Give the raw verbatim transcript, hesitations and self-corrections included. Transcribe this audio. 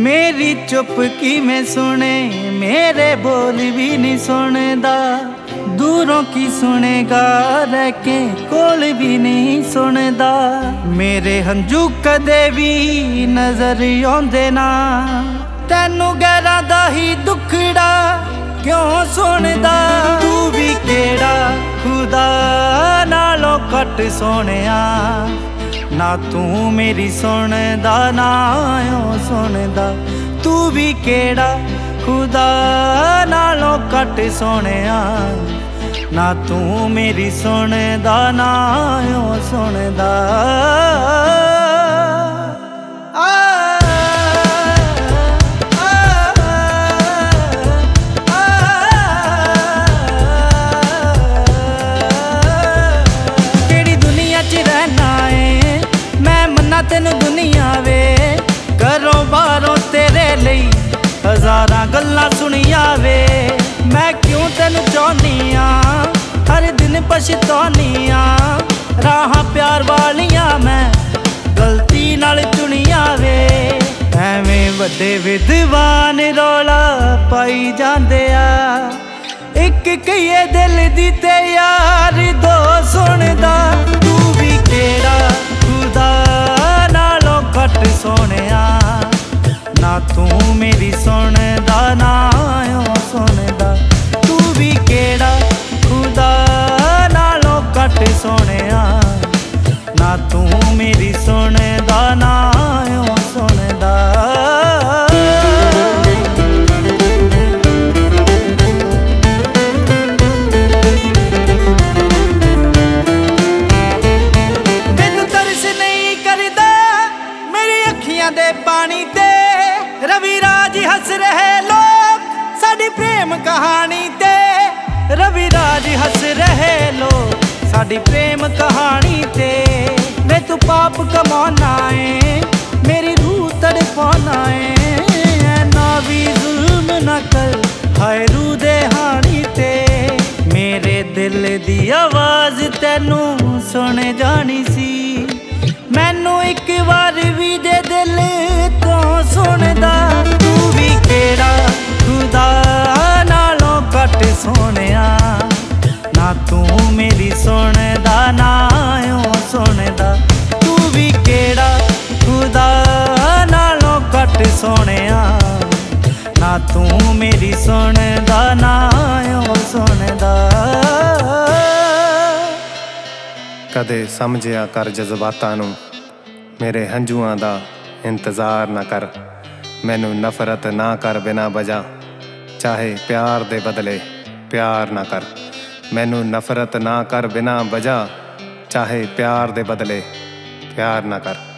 मेरी चुप की में सुने, मेरे बोल भी नहीं सुनदा। दूरों की सुनेगा रह के कोल भी नहीं सुनदा। मेरे हंझू कदे भी नजर आउंदे ना, तैनू गैरां दा ही दुखड़ा क्यों सुनदा। तू भी केड़ा खुदा नालों घट सोहणिया, ना तू मेरी सुनदा ना ओ सुनदा। तू भी केड़ा खुदा नालों घट सोहणिया, ना तू मेरी सुनदा ना ओ सुनदा। तेन दुनिया वे घरों बाहरों तेरे लई हजारां गल्लां सुनिया वे। मैं क्यों तेन चाहनी आ, हर दिन पछतानी आ। राह प्यार वालियां मैं गलती नाल चुनिया वे। एवें वड्डे विद्वान रौला पाई जांदे आ, एक कहिए दिल दी ते यार दो सुनदा। तू भी केड़ा खुदा घट सोहणिया, ना तू मेरी सुनदा ना ओ सुनदा। तू भी केड़ा खुदा नालों घट सोहणिया, ना तू मेरी सुनदा ना ओ सुनदा। दे पानी ते रविराज हस रहे लोग साडी प्रेम कहानी ते। रविराज हस रहे लोग साडी प्रेम कहानी ते। वे तू पाप कमाना है, मेरी रूह तड़पाना है। ना भी जुल्म ना कर हाय रूह दे हानी ते। मेरे दिल दी आवाज तैनू सुन जानी सी, मैनू एक बार भी दे दिल तो सुनदा। तू भी केड़ा खुदा नालों घट सोहणिया, ना तू मेरी सुनदा ना ओ सुनदा। तू भी केड़ा खुदा नालों घट सोहणिया, ना तू मेरी सुनदा ना ओ सुनदा। कदे समझिया कर जज्बातां नूं, मेरे हंझुआं दा इंतजार ना कर। मैनू नफरत ना कर बिना वजह, चाहे प्यार दे बदले प्यार ना कर। मैनू नफरत ना कर बिना वजह, चाहे प्यार दे बदले प्यार ना कर।